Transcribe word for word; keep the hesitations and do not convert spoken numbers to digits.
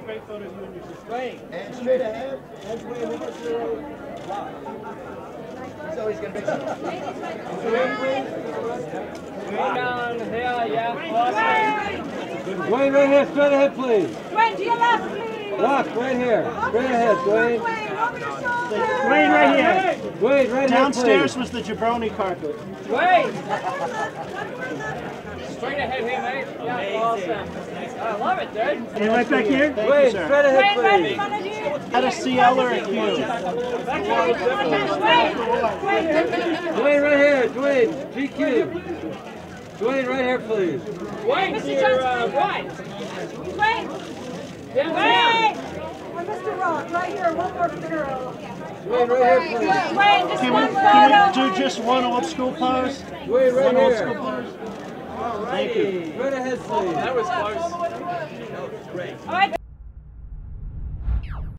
great photo of you and your sister. Dwayne, and straight ahead. And Dwayne, we get your He's always going to be down here, yeah. Awesome. Dwayne, right here, straight ahead, please. Dwayne, to your left, please. Walk, right here. Straight ahead, Dwayne. Dwayne, right here. Dwayne, right Downstairs here, was the jabroni carpet. Dwayne! Straight ahead here, mate. Yeah, awesome. I love it, dude. And right back here? Thank Dwayne, you, sir. straight ahead, Dwayne, right in please. front of you. Had a C L or a Q? Dwayne, Dwayne, right here. Dwayne, G Q. Dwayne, right here, please. Dwayne, to your uh, right. Dwayne, Down, Dwayne. And Mister Rock, right here, one more for the girl. Dwayne, right here, please. Dwayne, just Can we, one can photo. we do just one old school pose? Dwayne, right One old school here. pose? Thank you. Right ahead, please. That was close. All right.